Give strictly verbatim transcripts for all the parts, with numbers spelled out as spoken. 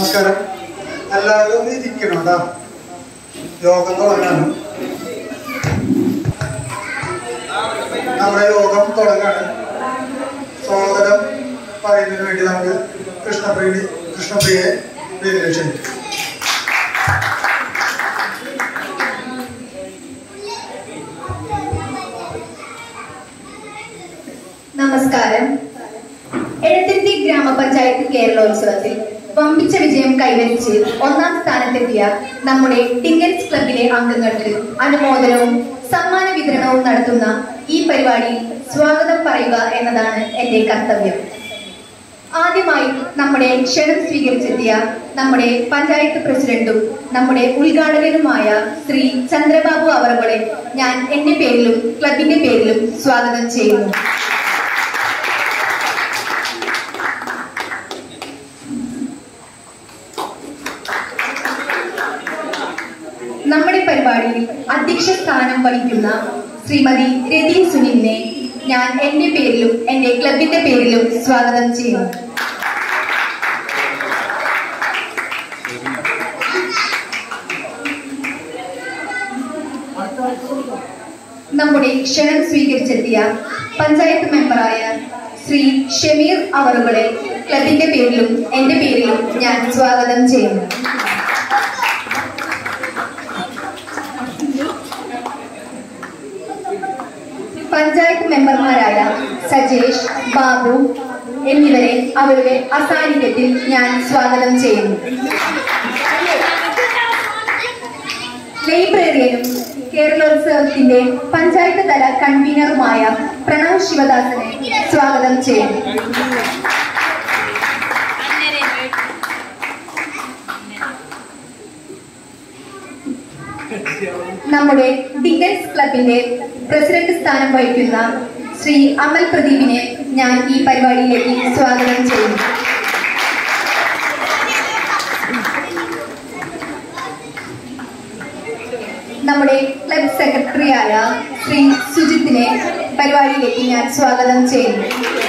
നമസ്കാരം. എല്ലാവരും ഒന്ന് ഇരിക്കണം കേട്ടോ. യോഗം തുടങ്ങാണ്. നമ്മുടെ യോഗം തുടങ്ങാണ്. സ്വാഗതം പറയുന്നതിന് വേണ്ടി നമുക്ക് കൃഷ്ണപ്രിയ കൃഷ്ണപ്രിയയെ വേദിയിൽ ക്ഷണിക്കും. നമസ്കാരം. എഴുത്തിരുത്തി ഗ്രാമപഞ്ചായത്ത് കേരളോത്സവത്തിൽ വമ്പിച്ച വിജയം കൈവരിച്ച് ഒന്നാം സ്ഥാനത്തെത്തിയ നമ്മുടെ ഡിംഗൻസ് ക്ലബിലെ അംഗങ്ങൾക്ക് അനുമോദനവും സമ്മാന വിതരണവും നടത്തുന്ന ഈ പരിപാടിയിൽ സ്വാഗതം പറയുക എന്നതാണ് എന്റെ കർത്തവ്യം. ആദ്യമായി നമ്മുടെ ക്ഷണം സ്വീകരിച്ചെത്തിയ നമ്മുടെ പഞ്ചായത്ത് പ്രസിഡന്റും നമ്മുടെ ഉദ്ഘാടകനുമായ ശ്രീ ചന്ദ്രബാബു അവറുകളെ ഞാൻ എന്റെ പേരിലും ക്ലബിന്റെ പേരിലും സ്വാഗതം ചെയ്യുന്നു. നമ്മുടെ പരിപാടിയിൽ അധ്യക്ഷ സ്ഥാനം വഹിക്കുന്ന ശ്രീമതി രതി സുനിലിനെ ഞാൻ എന്റെ പേരിലും എന്റെ ക്ലബിന്റെ പേരിലും സ്വാഗതം ചെയ്യുന്നു. നമ്മുടെ ക്ഷണം സ്വീകരിച്ചെത്തിയ പഞ്ചായത്ത് മെമ്പറായ ശ്രീ ഷമീർ അവറുകളെ ക്ലബിന്റെ പേരിലും എന്റെ പേരിലും ഞാൻ സ്വാഗതം ചെയ്യുന്നു. പഞ്ചായത്ത് മെമ്പർമാരായ സജേഷ്, ബാബു എന്നിവരെ അവരുടെ അസാന്നിധ്യത്തിൽ ഞാൻ സ്വാഗതം ചെയ്യുന്നു. ലൈബ്രറിയനും കേരളോത്സവത്തിന്റെ പഞ്ചായത്ത് തല കൺവീനറുമായ പ്രണവ് ശിവദാസനെ സ്വാഗതം ചെയ്യുന്നു. നമ്മുടെ ഡിംഗൻസ് ക്ലബിന്റെ പ്രസിഡന്റ് സ്ഥാനം വഹിക്കുന്ന ശ്രീ അമൽ പ്രദീപിനെ ഞാൻ ഈ പരിപാടിയിലേക്ക് സ്വാഗതം ചെയ്യുന്നു. നമ്മുടെ ക്ലബ് സെക്രട്ടറിയായ ശ്രീ സുജിത്തിനെ പരിപാടിയിലേക്ക് ഞാൻ സ്വാഗതം ചെയ്യുന്നു.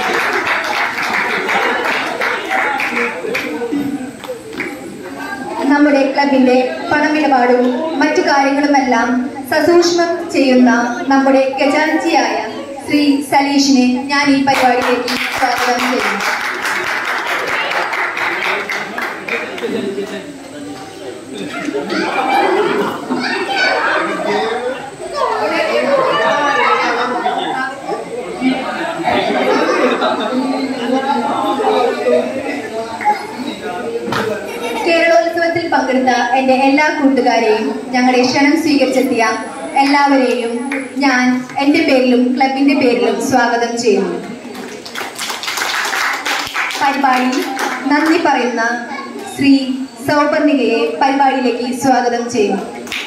നമ്മുടെ ക്ലബിന്റെ പണമിടപാടും മറ്റു കാര്യങ്ങളുമെല്ലാം സസൂക്ഷ്മം ചെയ്യുന്ന നമ്മുടെ ഖജാൻജിയായ ശ്രീ സലീഷിനെ ഞാൻ ഈ പരിപാടിയിലേക്ക് സ്വാഗതം ചെയ്യുന്നു. കേരളോത്സവത്തിൽ പങ്കെടുത്ത എന്റെ എല്ലാ കൂട്ടുകാരെയും ഞങ്ങളുടെ ക്ഷണം സ്വീകരിച്ചെത്തിയ എല്ലാവരെയും ഞാൻ എന്റെ പേരിലും ക്ലബിന്റെ പേരിലും സ്വാഗതം ചെയ്യുന്നു. പരിപാടിയിൽ നന്ദി പറയുന്ന ശ്രീ സൗപർണികയെ പരിപാടിയിലേക്ക് സ്വാഗതം ചെയ്യുന്നു.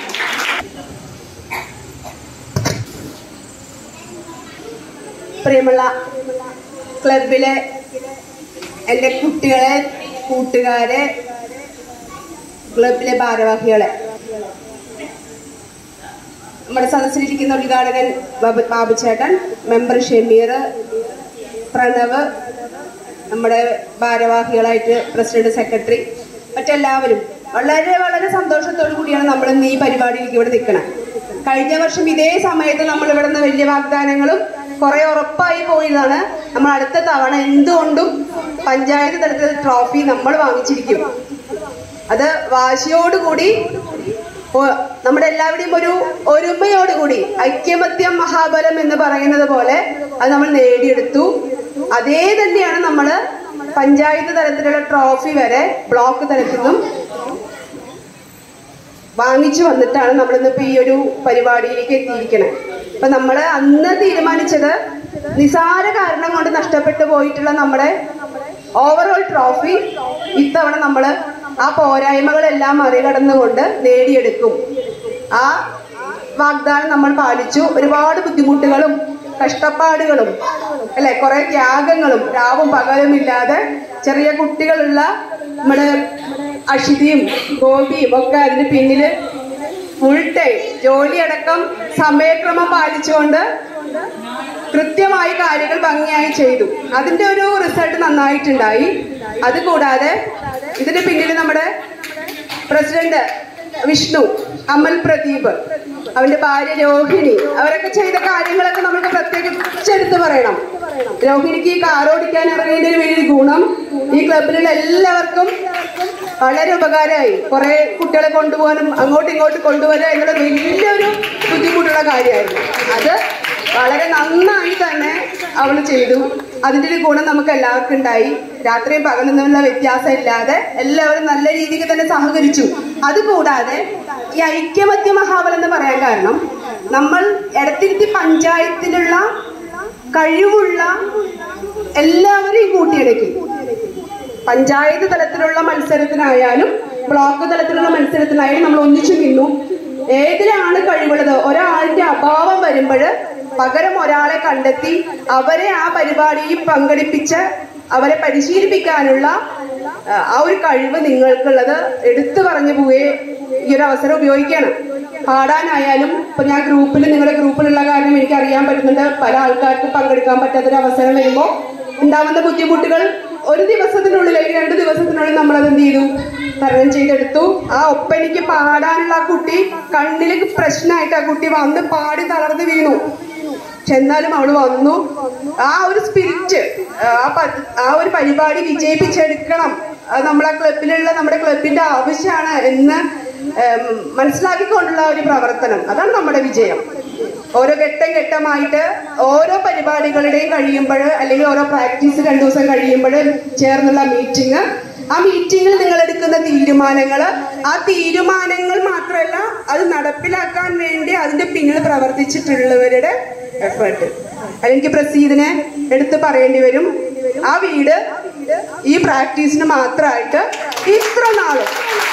പ്രിയമുള്ള ക്ലബിലെ എൻ്റെ കുട്ടികളെ, കൂട്ടുകാരെ, ക്ലബിലെ ഭാരവാഹികളെ, നമ്മുടെ സദസ്സിലിരിക്കുന്ന ഉദ്ഘാടകൻ ബാബു ബാബുചേട്ടൻ, മെമ്പർ ഷമീർ, പ്രണവ്, നമ്മുടെ ഭാരവാഹികളായിട്ട് പ്രസിഡന്റ്, സെക്രട്ടറി, മറ്റെല്ലാവരും വളരെ വളരെ സന്തോഷത്തോടു കൂടിയാണ് നമ്മൾ ഇന്ന് ഈ പരിപാടിയിലേക്ക് ഇവിടെ നിൽക്കണം. കഴിഞ്ഞ വർഷം ഇതേ സമയത്ത് നമ്മൾ ഇവിടെ നിന്ന് വലിയ വാഗ്ദാനങ്ങളും കുറെ ഉറപ്പായി പോയതാണ്. നമ്മൾ അടുത്ത തവണ എന്തുകൊണ്ടും പഞ്ചായത്ത് തലത്തിൽ ട്രോഫി നമ്മൾ വാങ്ങിച്ചിരിക്കും. അത് വാശിയോടുകൂടി, നമ്മുടെ എല്ലാവരുടെയും ഒരു ഒരുമയോടുകൂടി, ഐക്യമത്യം മഹാബലം എന്ന് പറയുന്നത് പോലെ അത് നമ്മൾ നേടിയെടുത്തു. അതേ തന്നെയാണ് നമ്മൾ പഞ്ചായത്ത് തലത്തിലുള്ള ട്രോഫി വരെ ബ്ലോക്ക് തലത്തിൽ നിന്നും വാങ്ങിച്ചു വന്നിട്ടാണ് നമ്മളിന്നിപ്പോ ഈ ഒരു പരിപാടിയിലേക്ക് എത്തിയിരിക്കണേ. അപ്പൊ നമ്മള് അന്ന് തീരുമാനിച്ചത് നിസാര കാരണം കൊണ്ട് നഷ്ടപ്പെട്ടു പോയിട്ടുള്ള നമ്മുടെ ഓവറോൾ ട്രോഫി ഇത്തവണ നമ്മള് ആ പോരായ്മകളെല്ലാം മറികടന്നുകൊണ്ട് നേടിയെടുക്കും. ആ വാഗ്ദാനം നമ്മൾ പാലിച്ചു. ഒരുപാട് ബുദ്ധിമുട്ടുകളും കഷ്ടപ്പാടുകളും അല്ലെ, കുറെ ത്യാഗങ്ങളും രാവും പകലും ഇല്ലാതെ ചെറിയ കുട്ടികളുള്ള നമ്മുടെ അഷിതിയും ഗോപിയും ഒക്കെ അതിന് പിന്നില് ഫുൾ ടൈം ജോലിയടക്കം സമയക്രമം പാലിച്ചുകൊണ്ട് കൃത്യമായി കാര്യങ്ങൾ ഭംഗിയായി ചെയ്തു. അതിന്റെ ഒരു റിസൾട്ട് നന്നായിട്ടുണ്ടായി. അതുകൂടാതെ ഇതിന് പിന്നിൽ നമ്മുടെ പ്രസിഡന്റ് വിഷ്ണു, അമൽ പ്രദീപ്, അവന്റെ ഭാര്യ രോഹിണി, അവരൊക്കെ ചെയ്ത കാര്യങ്ങളൊക്കെ നമുക്ക് പ്രത്യേകിച്ചെടുത്ത് പറയണം. രോഹിണിക്ക് ഈ കാർ ഓടിക്കാൻ ഇറങ്ങിയതിന് വലിയ ഗുണം ഈ ക്ലബിലുള്ള എല്ലാവർക്കും വളരെ ഉപകാരമായി. കുറെ കുട്ടികളെ കൊണ്ടുപോകാനും അങ്ങോട്ടും ഇങ്ങോട്ടും കൊണ്ടുവരിക എന്നുള്ളത് വലിയൊരു ബുദ്ധിമുട്ടുള്ള കാര്യമായിരുന്നു. അത് വളരെ നന്നായി തന്നെ അവൾ ചെയ്തു. അതിൻ്റെ ഒരു ഗുണം നമുക്ക് എല്ലാവർക്കും ഉണ്ടായി. രാത്രിയും പകലൊന്നുമുള്ള വ്യത്യാസം ഇല്ലാതെ എല്ലാവരും നല്ല രീതിക്ക് തന്നെ സഹകരിച്ചു. അതുകൂടാതെ ഈ ഐക്യമത്യ മഹാബലം എന്ന് പറയാൻ കാരണം നമ്മൾ എടത്തിരുത്തി പഞ്ചായത്തിലുള്ള കഴിവുള്ള എല്ലാവരെയും കൂട്ടിയിണക്കി. പഞ്ചായത്ത് തലത്തിലുള്ള മത്സരത്തിനായാലും ബ്ലോക്ക് തലത്തിലുള്ള മത്സരത്തിനായാലും നമ്മൾ ഒന്നിച്ചു നിന്നു. ഏതിലാണ് കഴിവുള്ളത്, ഒരാളിന്റെ അഭാവം വരുമ്പോൾ പകരം ഒരാളെ കണ്ടെത്തി അവരെ ആ പരിപാടിയിൽ പങ്കെടുപ്പിച്ച് അവരെ പരിശീലിപ്പിക്കാനുള്ള ആ ഒരു കഴിവ് നിങ്ങൾക്കുള്ളത് എടുത്തു പറഞ്ഞു പോവുകയെ ഈ ഒരു അവസരം ഉപയോഗിക്കണം. പാടാനായാലും ഇപ്പൊ ഞാൻ ഗ്രൂപ്പിൽ നിങ്ങളുടെ ഗ്രൂപ്പിലുള്ള കാര്യം എനിക്ക് അറിയാൻ പറ്റുന്നുണ്ട്. പല ആൾക്കാർക്കും പങ്കെടുക്കാൻ പറ്റാത്തൊരു അവസരം വരുമ്പോൾ ഉണ്ടാവുന്ന ബുദ്ധിമുട്ടുകൾ ഒരു ദിവസത്തിനുള്ളിൽ അല്ലെങ്കിൽ രണ്ട് ദിവസത്തിനുള്ളിൽ നമ്മളത് എന്ത് ചെയ്തു, തരണം ചെയ്തെടുത്തു. ആ ഒപ്പനിക്ക് പാടാനുള്ള ആ കുട്ടി കണ്ണിലേക്ക് പ്രശ്നമായിട്ട് ആ കുട്ടി വന്ന് പാടി തളർന്ന് വീണു. പക്ഷെ എന്നാലും അവള് വന്നു. ആ ഒരു സ്പിരിറ്റ്, ആ ഒരു പരിപാടി വിജയിപ്പിച്ചെടുക്കണം, അത് നമ്മളെ ക്ലബിലുള്ള നമ്മുടെ ക്ലബിന്റെ ആവശ്യമാണ് എന്ന് മനസ്സിലാക്കിക്കൊണ്ടുള്ള ഒരു പ്രവർത്തനം, അതാണ് നമ്മുടെ വിജയം. ഓരോ ഘട്ടം ഘട്ടമായിട്ട് ഓരോ പരിപാടികളുടെയും കഴിയുമ്പോൾ അല്ലെങ്കിൽ ഓരോ പ്രാക്ടീസ് രണ്ടു ദിവസം കഴിയുമ്പോൾ ചേർന്നുള്ള മീറ്റിംഗ്, ആ മീറ്റിങ്ങിൽ നിങ്ങൾ എടുക്കുന്ന തീരുമാനങ്ങൾ, ആ തീരുമാനങ്ങൾ മാത്രമല്ല അത് നടപ്പിലാക്കാൻ വേണ്ടി അതിന്റെ പിന്നിൽ പ്രവർത്തിച്ചിട്ടുള്ളവരുടെ എഫേർട്ട്. അല്ലെങ്കിൽ പ്രസീദിനെ എടുത്ത് പറയേണ്ടി വരും. ആ വീട് ഈ പ്രാക്ടീസിന് മാത്രമായിട്ട് ഇത്ര നാളും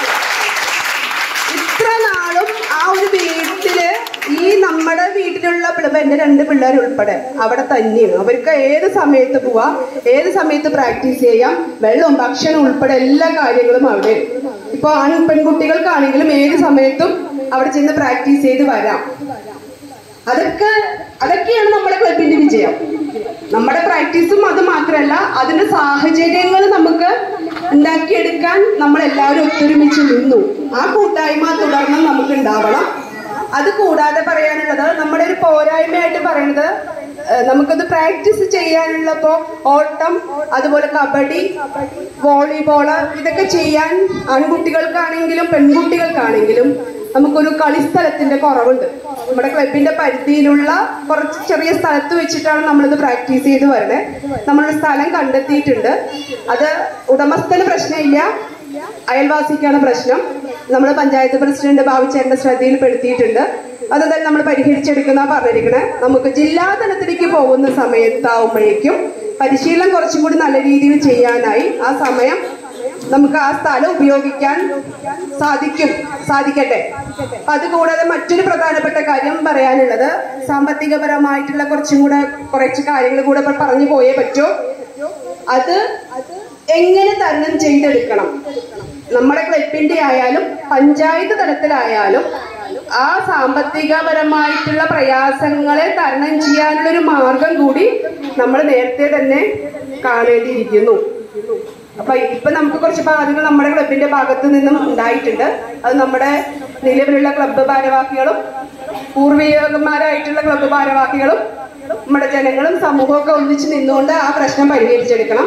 ഇത്ര നാളും ആ ഒരു വീട്ടില് ഈ നമ്മുടെ വീട്ടിലുള്ള പിള്ളേർ, എൻ്റെ രണ്ട് പിള്ളേർ ഉൾപ്പെടെ അവിടെ തന്നെയാണ്. അവർക്ക് ഏത് സമയത്ത് പോവാം, ഏത് സമയത്ത് പ്രാക്ടീസ് ചെയ്യാം, വെള്ളവും ഭക്ഷണം ഉൾപ്പെടെ എല്ലാ കാര്യങ്ങളും അവിടെ. ഇപ്പൊ ആൺ പെൺകുട്ടികൾക്കാണെങ്കിലും ഏത് സമയത്തും അവിടെ ചെന്ന് പ്രാക്ടീസ് ചെയ്ത് വരാം. അതൊക്കെ അതൊക്കെയാണ് നമ്മുടെ ക്ലബിന്റെ വിജയം. നമ്മുടെ പ്രാക്ടീസും അത് മാത്രമല്ല, അതിന്റെ സാഹചര്യങ്ങൾ നമുക്ക് ഉണ്ടാക്കിയെടുക്കാൻ നമ്മളെല്ലാവരും ഒത്തൊരുമിച്ച് നിന്നു. ആ കൂട്ടായ്മ തുടർന്നും നമുക്ക് ഉണ്ടാവണം. അത് കൂടാതെ പറയാനുള്ളത്, നമ്മുടെ ഒരു പോരായ്മയായിട്ട് പറയുന്നത്, നമുക്കത് പ്രാക്ടീസ് ചെയ്യാനുള്ളപ്പോ ഓട്ടം, അതുപോലെ കബഡി, വോളിബോള്, ഇതൊക്കെ ചെയ്യാൻ ആൺകുട്ടികൾക്കാണെങ്കിലും പെൺകുട്ടികൾക്കാണെങ്കിലും നമുക്കൊരു കളിസ്ഥലത്തിന്റെ കുറവുണ്ട്. നമ്മുടെ ക്ലബിന്റെ പരിധിയിലുള്ള കുറച്ച് ചെറിയ സ്ഥലത്ത് വെച്ചിട്ടാണ് നമ്മളിത് പ്രാക്ടീസ് ചെയ്ത് വരണേ. നമ്മളൊരു സ്ഥലം കണ്ടെത്തിയിട്ടുണ്ട്. അത് ഉടമസ്ഥന് പ്രശ്നമില്ല, അയൽവാസിക്കാണ് പ്രശ്നം. നമ്മൾ പഞ്ചായത്ത് പ്രസിഡന്റ് ബാബുച്ചേട്ടന്റെ ശ്രദ്ധയിൽപ്പെടുത്തിയിട്ടുണ്ട്. അതെന്തായാലും നമ്മൾ പരിഹരിച്ചെടുക്കുന്ന പറഞ്ഞിരിക്കണേ. നമുക്ക് ജില്ലാ തലത്തിലേക്ക് പോകുന്ന സമയത്താവുമ്പോഴേക്കും പരിശീലനം കുറച്ചും കൂടി നല്ല രീതിയിൽ ചെയ്യാനായി ആ സമയം നമുക്ക് ആ സ്ഥലം ഉപയോഗിക്കാൻ സാധിക്കും സാധിക്കട്ടെ. അതുകൂടാതെ മറ്റൊരു പ്രധാനപ്പെട്ട കാര്യം പറയാനുള്ളത്, സാമ്പത്തികപരമായിട്ടുള്ള കുറച്ചും കൂടെ കുറച്ച് കാര്യങ്ങൾ കൂടെ പറഞ്ഞു പോയേ പറ്റൂ. അത് എങ്ങനെ തരണം ചെയ്തെടുക്കണം, നമ്മുടെ ക്ലബിന്റെ ആയാലും പഞ്ചായത്ത് തലത്തിലായാലും ആ സാമ്പത്തികപരമായിട്ടുള്ള പ്രയാസങ്ങളെ തരണം ചെയ്യാനുള്ള ഒരു മാർഗം കൂടി നമ്മൾ നേരത്തെ തന്നെ കാണേണ്ടിയിരിക്കുന്നു. അപ്പൊ ഇപ്പൊ നമുക്ക് കുറച്ച് ബാധ്യതകൾ നമ്മുടെ ക്ലബിന്റെ ഭാഗത്തു നിന്നും ഉണ്ടായിട്ടുണ്ട്. അത് നമ്മുടെ നിലവിലുള്ള ക്ലബ്ബ് ഭാരവാഹികളും പൂർവികന്മാരായിട്ടുള്ള ക്ലബ്ബ് ഭാരവാഹികളും നമ്മുടെ ജനങ്ങളും സമൂഹവും ഒക്കെ ഒന്നിച്ച് നിന്നുകൊണ്ട് ആ പ്രശ്നം പരിഹരിച്ചെടുക്കണം.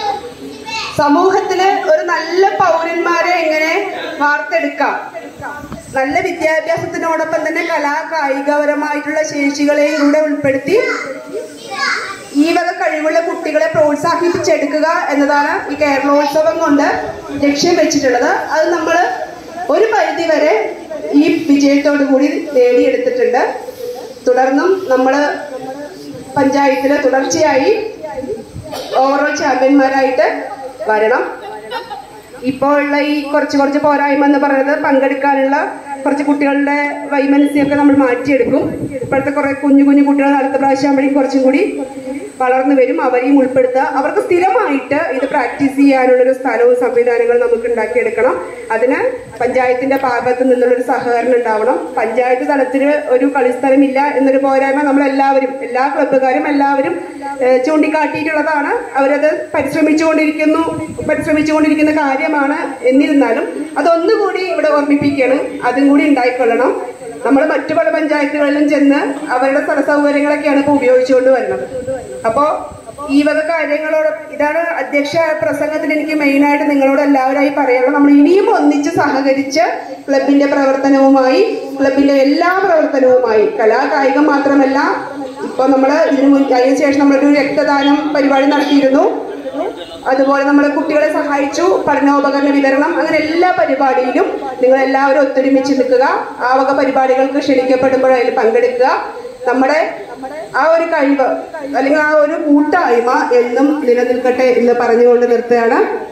സമൂഹത്തില് ഒരു നല്ല പൗരന്മാരെ എങ്ങനെ വാർത്തെടുക്കാം, നല്ല വിദ്യാഭ്യാസത്തിനോടൊപ്പം തന്നെ കലാ കായികപരമായിട്ടുള്ള ശേഷികളെയും കൂടെ ഉൾപ്പെടുത്തി ഈ വക കഴിവുള്ള കുട്ടികളെ പ്രോത്സാഹിപ്പിച്ചെടുക്കുക എന്നതാണ് ഈ കേരളോത്സവം കൊണ്ട് ലക്ഷ്യം വെച്ചിട്ടുള്ളത്. അത് നമ്മൾ ഒരു പരിധി വരെ ഈ വിജയത്തോടു കൂടി നേടിയെടുത്തിട്ടുണ്ട്. തുടർന്നും നമ്മൾ പഞ്ചായത്തിൽ തുടർച്ചയായി ഓവറോൾ ചാമ്പ്യന്മാരായിട്ട് വരണം. ഇപ്പോൾ ഉള്ള ഈ കുറച്ച് കുറച്ച് പോരായ്മ എന്ന് പറയുന്നത്, പങ്കെടുക്കാനുള്ള കുറച്ച് കുട്ടികളുടെ വൈമനസ്യമൊക്കെ നമ്മൾ മാറ്റിയെടുക്കും. ഇപ്പോഴത്തെ കുറെ കുഞ്ഞു കുഞ്ഞു കുട്ടികൾ അടുത്ത പ്രാവശ്യം ആകുമ്പോഴേക്കും കുറച്ചും കൂടി വളർന്നു വരും, അവരെയും ഉൾപ്പെടുത്തുക. അവർക്ക് സ്ഥിരമായിട്ട് ഇത് പ്രാക്ടീസ് ചെയ്യാനുള്ളൊരു സ്ഥലവും സംവിധാനങ്ങളും നമുക്ക് ഉണ്ടാക്കിയെടുക്കണം. അതിന് പഞ്ചായത്തിന്റെ ഭാഗത്ത് നിന്നുള്ളൊരു സഹകരണം ഉണ്ടാവണം. പഞ്ചായത്ത് തലത്തിൽ ഒരു കളിസ്ഥലമില്ല എന്നൊരു പോരായ്മ നമ്മളെല്ലാവരും, എല്ലാ ക്ലബ്ബുകാരും എല്ലാവരും ചൂണ്ടിക്കാട്ടിയിട്ടുള്ളതാണ്. അവരത് പരിശ്രമിച്ചുകൊണ്ടിരിക്കുന്നു പരിശ്രമിച്ചുകൊണ്ടിരിക്കുന്ന കാര്യമാണ്. എന്നിരുന്നാലും അതൊന്നുകൂടി ഇവിടെ ഓർമ്മിപ്പിക്കുകയാണ്, അതും കൂടി ഉണ്ടായിക്കൊള്ളണം. നമ്മൾ മറ്റു പല പഞ്ചായത്തുകളിലും ചെന്ന് അവരുടെ സ്ഥല സൗകര്യങ്ങളൊക്കെയാണ് ഇപ്പോൾ ഉപയോഗിച്ചുകൊണ്ട് വരുന്നത്. അപ്പോൾ ഈ വക കാര്യങ്ങളോട്, ഇതാണ് അധ്യക്ഷ പ്രസംഗത്തിൽ എനിക്ക് മെയിനായിട്ട് നിങ്ങളോട് എല്ലാവരായി പറയാനുള്ളത്. നമ്മൾ ഇനിയും ഒന്നിച്ച് സഹകരിച്ച് ക്ലബിന്റെ പ്രവർത്തനവുമായി, ക്ലബിന്റെ എല്ലാ പ്രവർത്തനവുമായി, കലാ കായികം മാത്രമല്ല, ഇപ്പോൾ നമ്മൾ ഇതിന് മുൻ അതിന് ശേഷം നമ്മളൊരു രക്തദാനം പരിപാടി നടത്തിയിരുന്നു. അതുപോലെ നമ്മൾ കുട്ടികളെ സഹായിച്ചു, പഠനോപകരണ വിതരണം, അങ്ങനെ എല്ലാ പരിപാടിയിലും നിങ്ങൾ എല്ലാവരും ഒത്തൊരുമിച്ച് നിൽക്കുക. ആ വക പരിപാടികൾക്ക് ക്ഷണിക്കപ്പെടുമ്പോൾ അതിൽ പങ്കെടുക്കുക. നമ്മുടെ ആ ഒരു കഴിവ് അല്ലെങ്കിൽ ആ ഒരു കൂട്ടായ്മ എന്നും നിലനിൽക്കട്ടെ എന്ന് പറഞ്ഞുകൊണ്ട് നിർത്തുകയാണ്.